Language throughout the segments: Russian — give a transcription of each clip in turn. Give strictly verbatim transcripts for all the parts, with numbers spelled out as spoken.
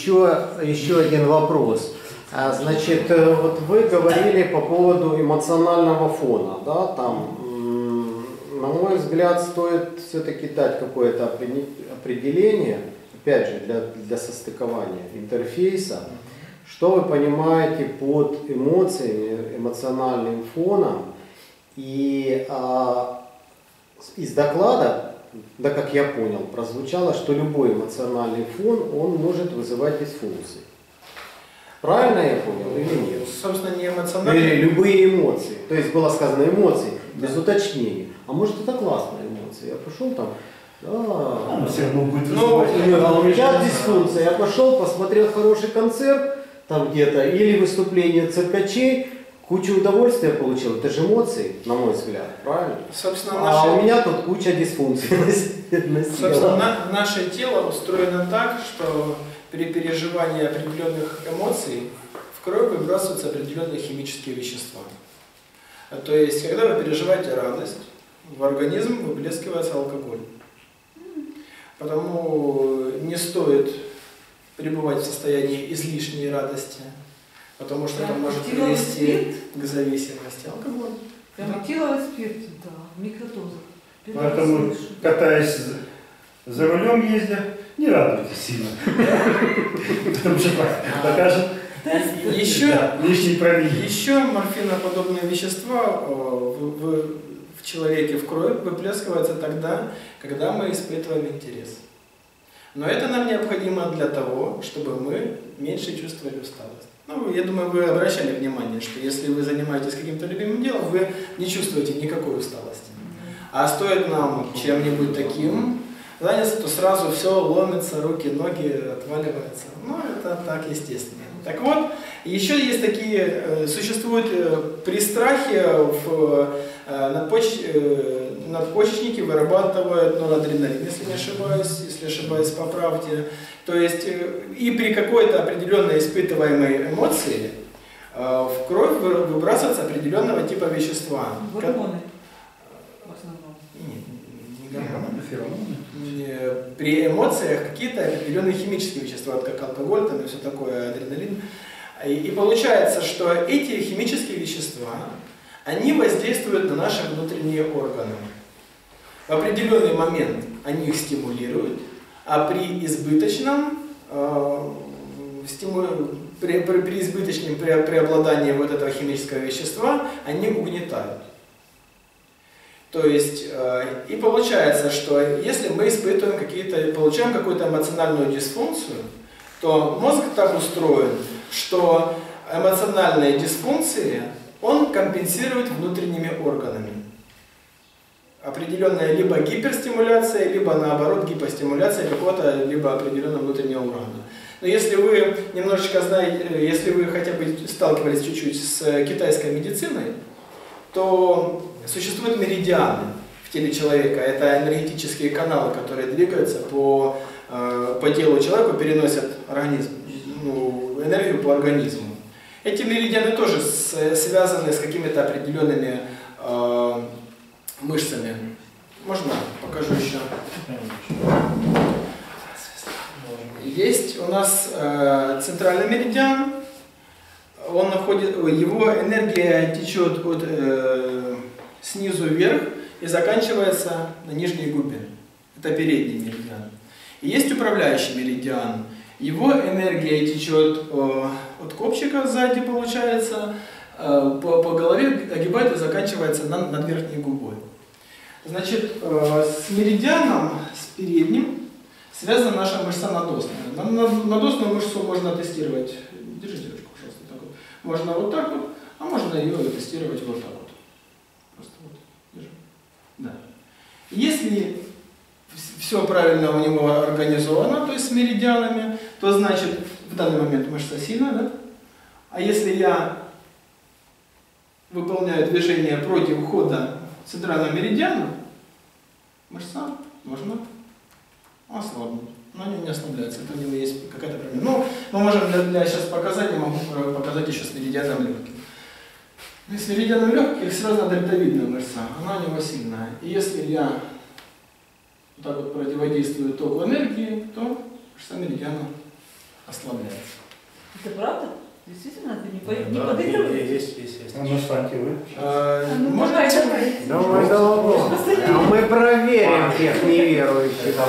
еще, еще один вопрос. Значит, вот вы говорили по поводу эмоционального фона, да, там, на мой взгляд, стоит все-таки дать какое-то определение, опять же, для, для состыкования интерфейса, что вы понимаете под эмоциями, эмоциональным фоном, и а, из доклада, да, как я понял, прозвучало, что любой эмоциональный фон, он может вызывать дисфункции. Правильно я понял или нет? Собственно, не эмоциональные. Или любые эмоции. То есть было сказано эмоции, без да. уточнений. А может это классная эмоция? Я пошел там, да, а, все равно будет ну, а у меня дисфункция. Я пошел, посмотрел хороший концерт там где-то, или выступление циркачей, кучу удовольствия получил. Это же эмоции, на мой взгляд, правильно? Собственно, а наше... у меня тут куча дисфункций. Собственно, на, наше тело устроено так, что при переживании определенных эмоций в кровь выбрасываются определенные химические вещества. То есть, когда вы переживаете радость, в организм выплескивается алкоголь. Потому не стоит пребывать в состоянии излишней радости, потому что это может привести к зависимости. Алкоголь. Метиловый спирт, да, в микродозах. Поэтому, катаясь за рулем, ездя, не радуйтесь сильно. Потому что покажет лишний пробег. Еще морфиноподобные вещества в, в, в человеке в кровь выплескиваются тогда, когда мы испытываем интерес. Но это нам необходимо для того, чтобы мы меньше чувствовали усталость. Ну, я думаю, вы обращали внимание, что если вы занимаетесь каким-то любимым делом, вы не чувствуете никакой усталости. А стоит нам чем-нибудь таким заняться, то сразу все ломится, руки, ноги отваливаются. Ну, это так естественно. Так вот, еще есть такие, существуют при страхе в надпоч... надпочечники вырабатывают норадреналин, если не ошибаюсь, если ошибаюсь, поправьте. То есть и при какой-то определенной испытываемой эмоции в кровь выбрасываются определенного типа вещества. Гормоны в основном. Нет, не гормоны, феромоны. При эмоциях какие-то определенные химические вещества, как алкоголь там, и все такое, адреналин. И, и получается, что эти химические вещества, они воздействуют на наши внутренние органы. В определенный момент они их стимулируют, а при избыточном, э, стиму... при, при, при избыточном преобладании вот этого химического вещества они угнетают. То есть, э, и получается, что если мы испытываем какие-то, получаем какую-то эмоциональную дисфункцию, то мозг так устроен, что эмоциональные дисфункции он компенсирует внутренними органами. Определенная либо гиперстимуляция, либо наоборот гипостимуляция какого-то либо определенного внутреннего органа. Но если вы немножечко знаете, если вы хотя бы сталкивались чуть-чуть с китайской медициной, то существуют меридианы в теле человека. Это энергетические каналы, которые двигаются по, по телу человека, переносят организм, ну, энергию по организму. Эти меридианы тоже с, связаны с какими-то определенными э, мышцами. Можно? Покажу еще. Есть у нас э, центральный меридиан. Он находит, его энергия течет от, э, снизу вверх и заканчивается на нижней губе. Это передний меридиан. И есть управляющий меридиан. Его энергия течет э, от копчика сзади, получается, э, по, по голове огибает и заканчивается над, над верхней губой. Значит, э, с меридианом, с передним, связана наша мышца надосная. Надосную мышцу можно тестировать. Держите ручку, пожалуйста. Так вот. Можно вот так вот, а можно ее тестировать вот так вот. Просто вот. Держим. Да. Если все правильно у него организовано, то есть с меридианами, то значит в данный момент мышца сильная, да? А если я выполняю движение против хода центрального меридиана, мышца можно ослабнуть. Но они не ослабляются, это у него есть какая-то проблема. Ну, мы можем для, для сейчас показать, я могу показать еще с меридианом легких. И с меридианом легких связана дельтовидная мышца, она у него сильная. И если я вот так вот противодействую току энергии, то мышца меридиана ослабляет. Это правда? Действительно, ты не, по... Да, не да, подыгрываешь? есть, есть, есть. А ну встаньте вы. А, Ну, можно давай, идти? давай. Давай, давай. А мы проверим тех неверующих.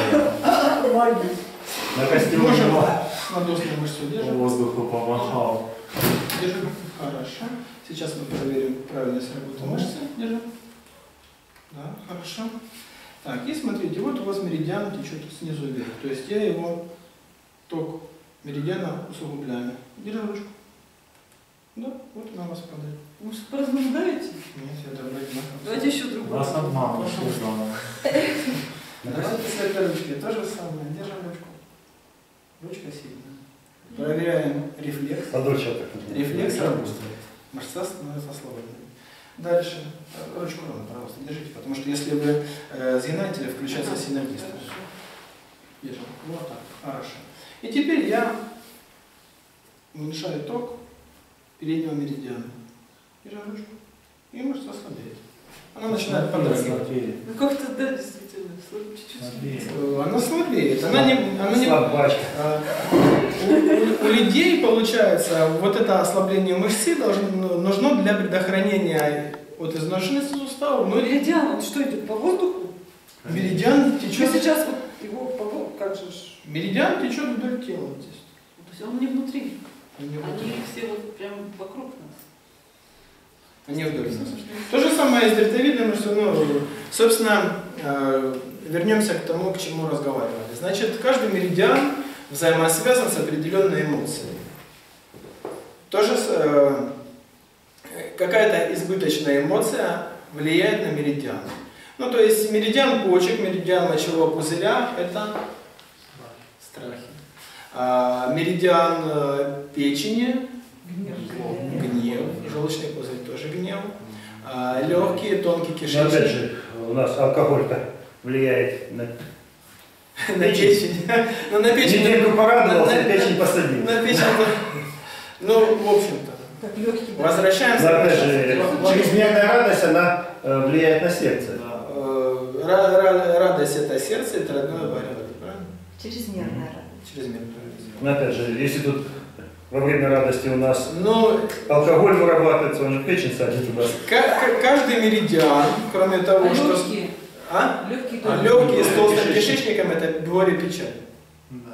На костюме. Можем надосную мышцу держим. Воздуху помахал. Держим. Хорошо. Сейчас мы проверим правильность работы мышцы. Держим. Да, хорошо. Так, и смотрите, вот у вас меридиан течет снизу вверх. То есть я его ток меридиана усугубляю. Держим ручку. Да, вот она у вас падает. Вы что, поразмножаете? Нет, я добавлю. Давайте еще другую. Вас обманут, что знаю. Давайте с этой ручки то же самое. Держим ручку. Ручка сильная. Проверяем рефлекс. А дочь так. Рефлекс работает. Мышца становится свободной. Дальше. Ручку ровно, пожалуйста, держите. Потому что если вы э, сгинаете, включается синергист. Держим. Вот так. Хорошо. И теперь я уменьшаю ток переднего меридиана. Держим ручку. И мышца ослабеет. Она начинает подрагивать. Ну как-то, да, действительно, чуть-чуть. Она слабеет. Она не, она не, Слабачка. а, у, у- у людей, получается, вот это ослабление мышцы должно, нужно для предохранения от изношенности суставов. Ну, Но меридиан, он что, идет по воздуху? меридиан Что течет, сейчас вот его по воздуху, как же ж? меридиан течет вдоль тела. Вот здесь. То есть он не внутри. Они Они все вот прям вокруг нас. Они вдоль. То же самое и с дельтовидной мышцей. Ну, собственно, э, вернемся к тому, к чему разговаривали. Значит, каждый меридиан взаимосвязан с определенной эмоцией. Тоже э, какая-то избыточная эмоция влияет на меридиан. Ну, то есть меридиан почек, меридиан мочевого пузыря – это страхи. А меридиан э, печени – гнев, желчный пузырь тоже гнев. А, легкие, тонкий Но кишечник. опять же, у нас алкоголь-то влияет на... На печень. Ну, на печень. Недельку порадовался, на- на- печень посадил. На печень. Ну, в общем-то. Так легкий. да. Возвращаемся. Но опять же, Во- чрезмерная радость, она э, влияет на сердце. Э, ра- ра- Радость – это сердце, это родное варево, правильно? Чрезмерная радость. Чрезмерная радость. Но опять же, если тут во время радости у нас Но алкоголь вырабатывается, он же печень садит у нас. ка- ка- каждый меридиан, кроме того, А что... легкие? А? Легкие А тоже. легкие с толстым Кишечник. кишечником – это горе-печаль. Да.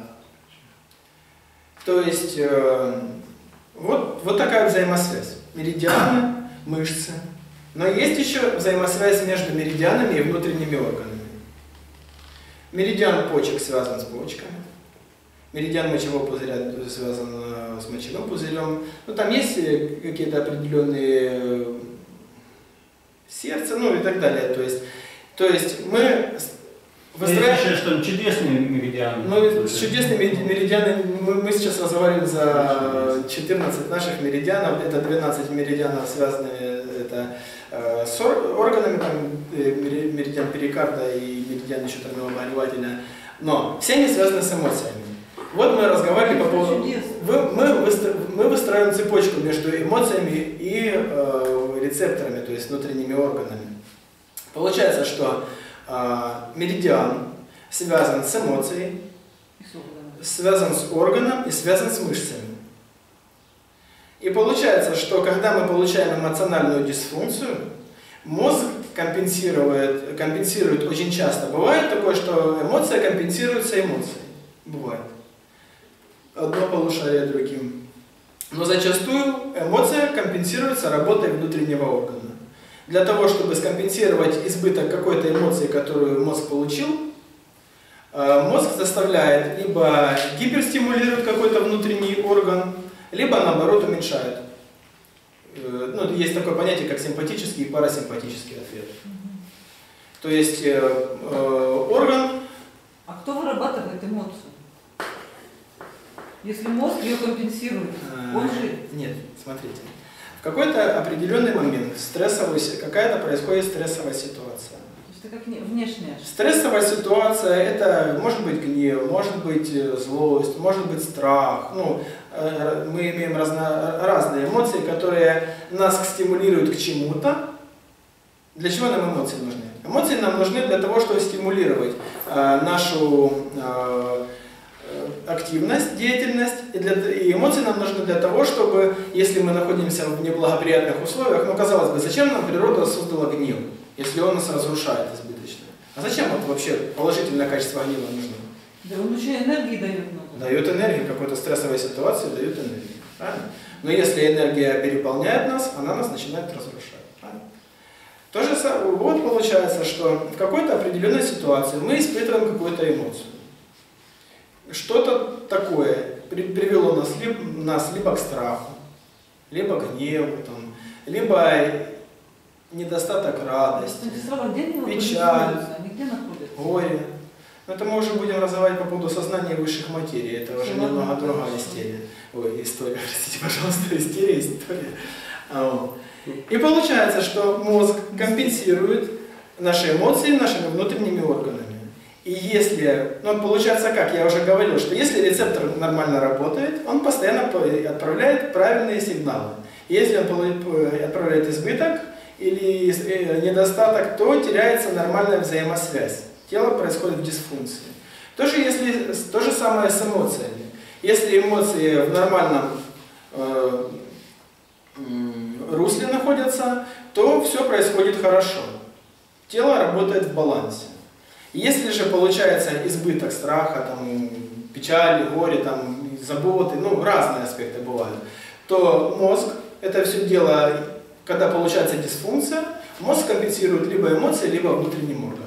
То есть, э, вот, вот такая взаимосвязь. Меридианы, мышцы. Но есть еще взаимосвязь между меридианами и внутренними органами. Меридиан почек связан с почками. Меридиан мочевого пузыря связан э, с мочевым пузырем. Ну, там есть э, какие-то определенные э, сердце, ну и так далее. То есть, то есть мы с- выстраиваем... Есть еще что-нибудь чудесный меридиан. Ну, с чудесными меридианами мы, мы сейчас разговариваем за четырнадцать наших меридианов. Это двенадцать меридианов, связанные это, э, с ор- органами, там, э, мери- меридиан перикарда и меридиан еще оборвателя. Но все они связаны с эмоциями. Вот мы разговаривали по поводу... Чудесно. Вы- мы, выстро- мы выстраиваем цепочку между эмоциями и э, рецепторами, то есть внутренними органами. Получается, что э, меридиан связан с эмоцией, И с органами. связан с органом и связан с мышцами. И получается, что когда мы получаем эмоциональную дисфункцию, мозг компенсирует, компенсирует очень часто. Бывает такое, что эмоция компенсируется эмоцией. Бывает. Одно полушарие другим. Но зачастую эмоция компенсируется работой внутреннего органа. Для того, чтобы скомпенсировать избыток какой-то эмоции, которую мозг получил, э, мозг заставляет, либо гиперстимулирует какой-то внутренний орган, либо наоборот уменьшает. Э, ну, есть такое понятие, как симпатический и парасимпатический ответ. То есть э, э, орган... А кто вырабатывает эмоцию? Если мозг ее компенсирует, э, он же... Нет, смотрите. В какой-то определенный момент стрессовый, какая-то происходит стрессовая ситуация. То есть это как не- внешняя. Стрессовая ситуация – это может быть гнев, может быть э, злость, может быть страх. Ну, э, мы имеем разно, разные эмоции, которые нас стимулируют к чему-то. Для чего нам эмоции нужны? Эмоции нам нужны для того, чтобы стимулировать э, нашу, э, активность, деятельность, и, для, и эмоции нам нужны для того, чтобы, если мы находимся в неблагоприятных условиях, ну, казалось бы, зачем нам природа создала гнев, если он нас разрушает избыточно? А зачем вот вообще положительное качество гнева нужно? Да он еще энергии дает много. Дает энергию, какой-то стрессовой ситуации дает энергию. Правильно? Но если энергия переполняет нас, она нас начинает разрушать. Правильно? То же самое, вот получается, что в какой-то определенной ситуации мы испытываем какую-то эмоцию. Что-то такое привело нас либо, нас либо к страху, либо к гневу, там, либо недостаток радости, печаль, Нигде находится. горе. Но это мы уже будем разговаривать по поводу сознания высших материй. Это уже Ладно, немного другая хорошо. история. Ой, история, простите, пожалуйста, история, история. А, вот. И получается, что мозг компенсирует наши эмоции нашими внутренними органами. И если, ну получается как, я уже говорил, что если рецептор нормально работает, он постоянно отправляет правильные сигналы. Если он отправляет избыток или недостаток, то теряется нормальная взаимосвязь. Тело происходит в дисфункции. То же, если, то же самое с эмоциями. Если эмоции в нормальном э, русле находятся, то все происходит хорошо. Тело работает в балансе. Если же получается избыток страха, там, печали, горе, там, заботы, ну разные аспекты бывают, то мозг, это все дело, когда получается дисфункция, мозг компенсирует либо эмоции, либо внутренним органом.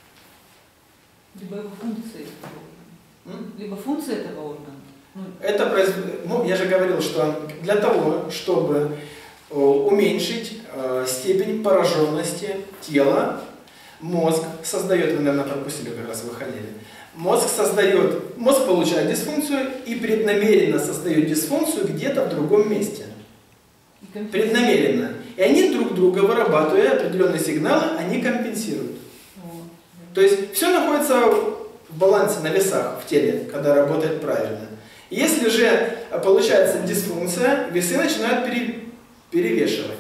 Либо его функции. Либо функции этого органа. Ну, Это произ... ну, я же говорил, что для того, чтобы уменьшить э, степень пораженности тела, мозг создает, вы, наверное, пропустили, как раз выходили, мозг создает, мозг получает дисфункцию и преднамеренно создает дисфункцию где-то в другом месте. Преднамеренно. И они друг друга, вырабатывая определенные сигналы, они компенсируют. То есть все находится в балансе, на весах в теле, когда работает правильно. Если же получается дисфункция, весы начинают пере, перевешивать.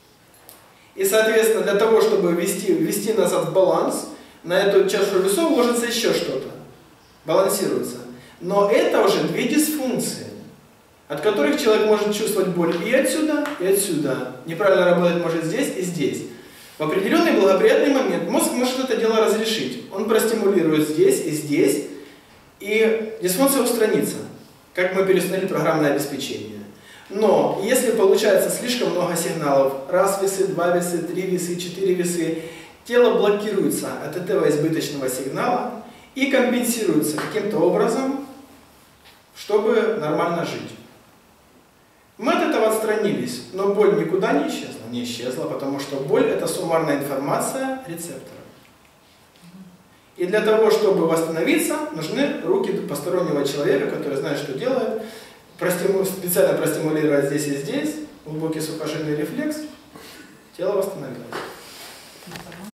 И, соответственно, для того, чтобы ввести, ввести назад в баланс, на эту чашу весов ложится еще что-то. Балансируется. Но это уже две дисфункции, от которых человек может чувствовать боль и отсюда, и отсюда. Неправильно работать может здесь и здесь. В определенный благоприятный момент мозг может это дело разрешить. Он простимулирует здесь и здесь, и дисфункция устранится, как мы переустановили программное обеспечение. Но если получается слишком много сигналов, раз весы, два весы, три весы, четыре весы, тело блокируется от этого избыточного сигнала и компенсируется каким-то образом, чтобы нормально жить. Мы от этого отстранились, но боль никуда не исчезла. Не исчезла, потому что боль – это суммарная информация рецептора. И для того, чтобы восстановиться, нужны руки постороннего человека, который знает, что делает, простиму... специально простимулировать здесь и здесь, глубокий сухожильный рефлекс, тело восстановилось.